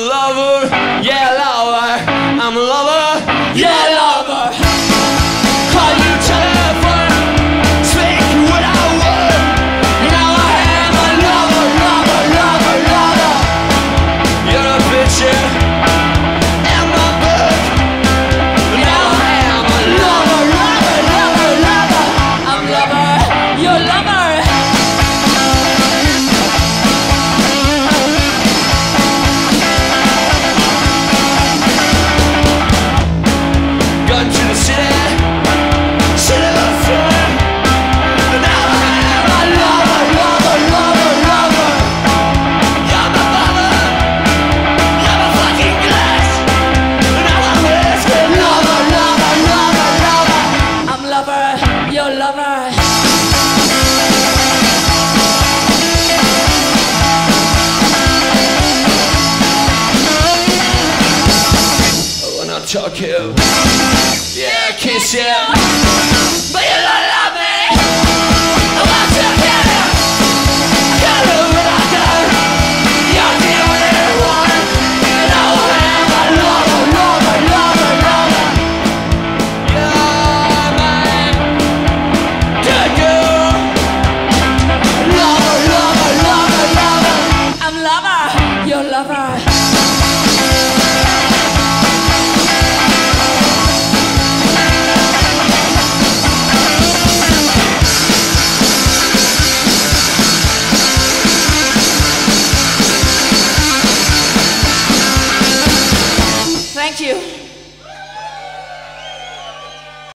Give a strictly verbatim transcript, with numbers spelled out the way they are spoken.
lover, yeah, lover. I'm a lover, yeah, lover. Call you telephone, speak what I want. Now I am a lover, lover, lover, lover. You're a picture in my book. Now I am a lover, lover, lover, lover. I'm lover, you're lover. Gun to the city, city of the floor. Now I am a lover, lover, lover, lover. You're my lover, you're my fucking glass. Now I'm whiskey, lover, lover, lover, lover. I'm lover, you're lover. I wanna talk you. Yeah, kiss you, but you don't love me. I want to get it. I can't live without you. You're the only one. Now I am a lover, lover, lover, lover. You're my good girl. Lover, lover, lover, lover. I'm lover, you're lover. Thank you.